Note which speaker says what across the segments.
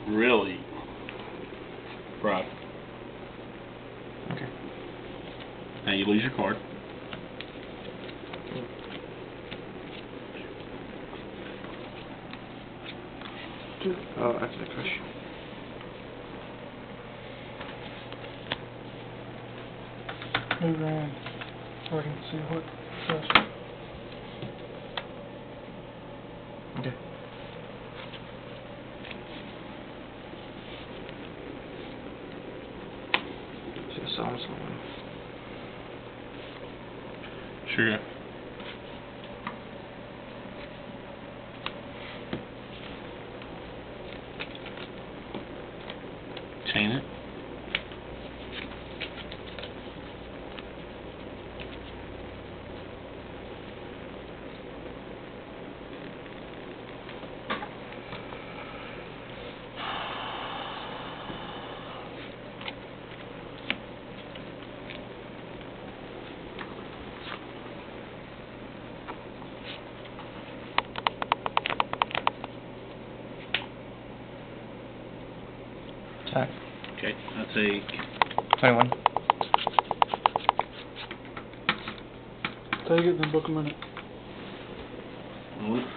Speaker 1: Really? Bro.
Speaker 2: Okay.
Speaker 1: Now you lose your card.
Speaker 2: Oh, that's the crush.
Speaker 3: Move around so I can see what crush.
Speaker 2: Okay. Just saw someone.
Speaker 1: Sure. Chain it.
Speaker 2: Attack.
Speaker 1: Okay, I'll take
Speaker 2: 21.
Speaker 3: Take it, then book a minute.
Speaker 1: move.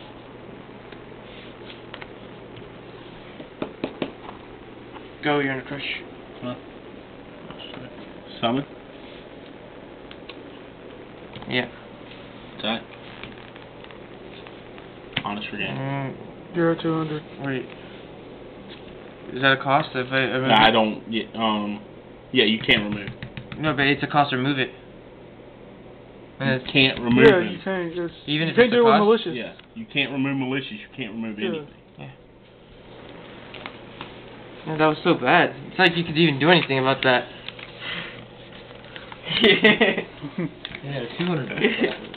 Speaker 2: Go, you're in a crush.
Speaker 1: Huh? Summon.
Speaker 2: Yeah.
Speaker 1: Attack. Honest for game.
Speaker 3: You're at 200.
Speaker 2: Wait. Is that a cost if I remove
Speaker 1: I
Speaker 2: it?
Speaker 1: don't. Yeah, you can't remove.
Speaker 2: No, but it's a cost to remove it. And
Speaker 1: You can't remove
Speaker 3: Yeah,
Speaker 1: them.
Speaker 3: you can't.
Speaker 2: Even
Speaker 3: you
Speaker 2: if
Speaker 3: can't
Speaker 2: it's
Speaker 3: do
Speaker 2: a
Speaker 3: it with
Speaker 2: cost?
Speaker 3: malicious.
Speaker 1: Yeah, you can't remove malicious. You can't remove anything.
Speaker 2: Yeah. Yeah, that was so bad. It's like you could even do anything about that. Yeah, 200.